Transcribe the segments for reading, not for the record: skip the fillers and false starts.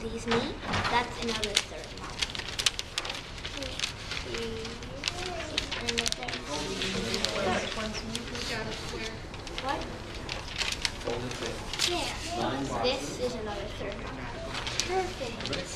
these meet, that's another third model. And the third what? There. This is another third model. Perfect.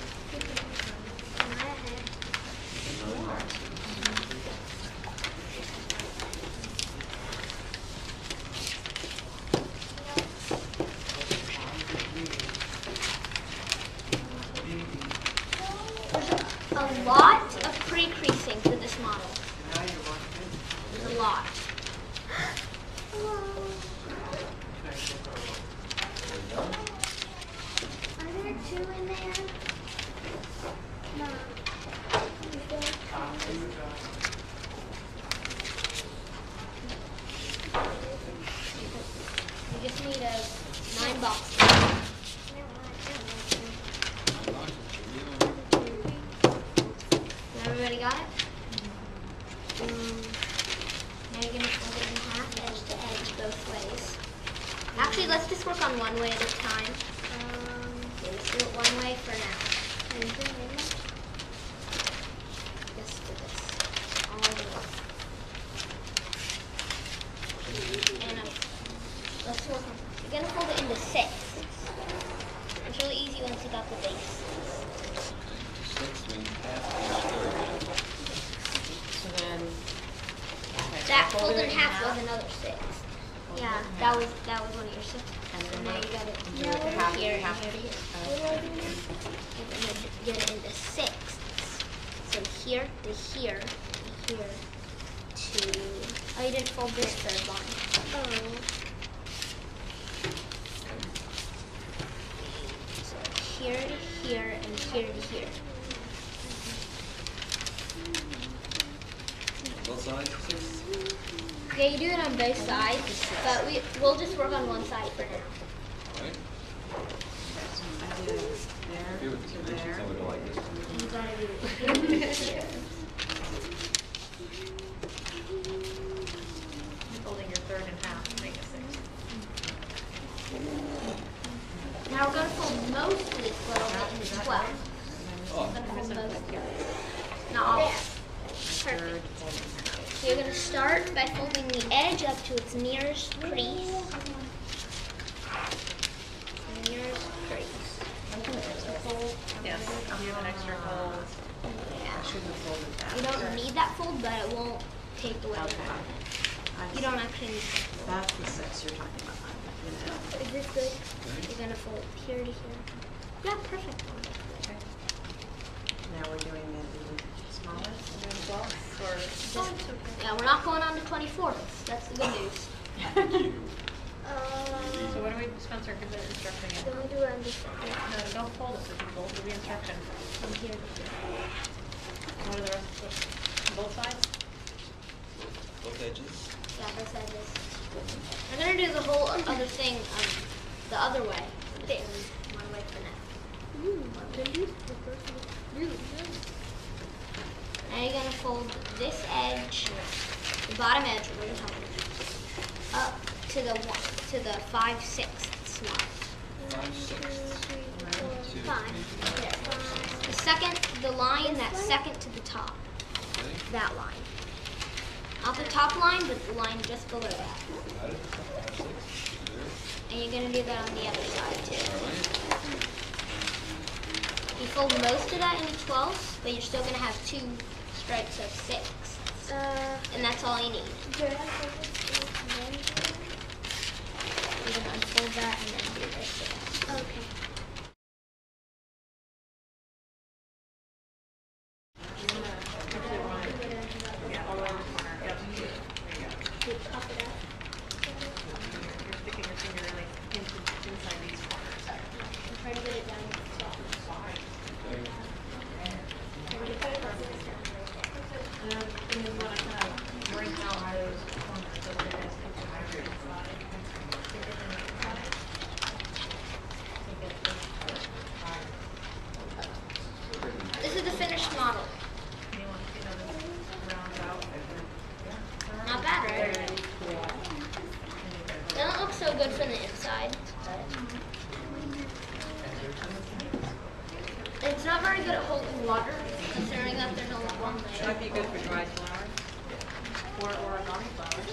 A lot of pre-creasing for this model. There's a lot. Are there two in there? No. You just need a 9 box. Everybody got it? Now you're going to fold it in half, edge to edge, both ways. Actually, let's just work on one way at a time. Let's do it one way for now. Just do this. All the way. And let's work on it. You're going to fold it into 6. It's really easy once you got the base. So then, that folded in half was another 6. Yeah, that was one of your 6. And now you got it here and here to here. And then get it into 6. So here to here to here to. Oh, you didn't fold this third line. Oh. So here to here and here to here. Both sides? Okay, you do it on both sides, but we'll just work on one side for now. Right? I do there to there. I would like this. You gotta do it. Folding your third in half to make a 6. Now we're gonna fold most of this little bit into 12. Oh. We're gonna fold most of it. Not all. Perfect. So you're going to start by folding the edge up to its nearest crease. Nearest crease. Yes, I'll give an extra fold. I shouldn't have folded that. You don't need that fold, but it won't take away Okay. from it. You don't actually need that fold. That's the 6 you're talking about. You know. Is this good? You're going to fold here to here. Yeah, perfect. Okay. Now we're doing the smallest and then 12th or Yeah, we're not going on to 24. That's the good news. So what do we, Spencer, give the instruction again? Then we do it on this side. No, don't fold it for people, do the instruction. From here to here. What are the rest of the, both sides? Both edges? Yeah, both edges. I'm going to do the whole other thing the other way. This. One way for now. Now you're going to fold this edge, the bottom edge, up to the 5/6 slot. 5/6. 5. The line that's second to the top. Okay. That line. Not the top line, but the line just below that. Got it? 5/6. And you're going to do that on the other side too. All right. You fold most of that into 12, but you're still going to have 2 stripes of 6. And that's all you need. You're going to unfold that and then do this. Okay. not very good at holding water, considering that there's only one layer. Might be good for dried flowers. Or origami flowers.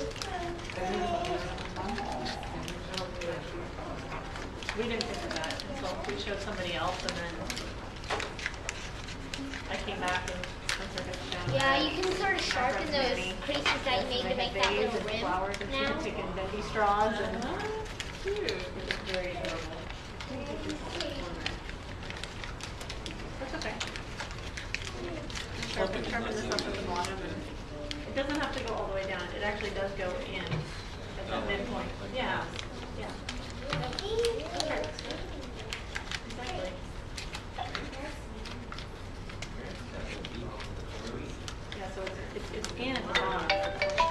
We didn't think of that until we showed somebody else, and then I came back and Spencer had shown. Yeah, you can sort of sharpen those creases that you made to make that little rim flowers, and she now. had taken bendy straws and cute. It was very adorable. That's okay. Sharpen this up at the bottom, and it doesn't have to go all the way down. It actually does go in at the midpoint. Yeah, yeah. Exactly. Yeah, so it's in at the bottom. Okay.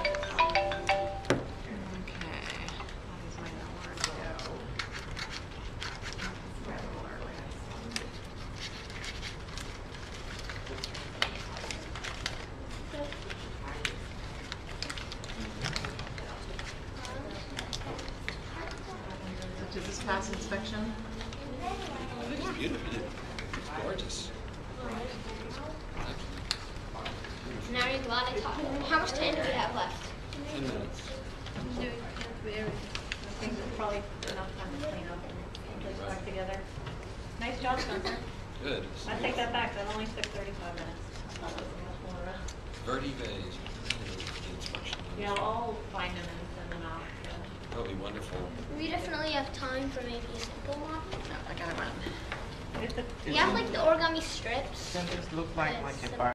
That is my nowhere to go. So does this pass inspection? I think it's beautiful. It's gorgeous. Now you're glad I talked. How much time do we have left? 10 minutes. I think it's probably enough time to clean up and get it back together. Nice job, Spencer. Good. I take that back. That only took 35 minutes. I thought it was much more. Verdi Vase. The instruction. Yeah, I'll find them and send them out. That would be wonderful. We definitely have time for maybe a simple one. No, I gotta run. We have like the origami strips. Doesn't this look like Yes. a bar?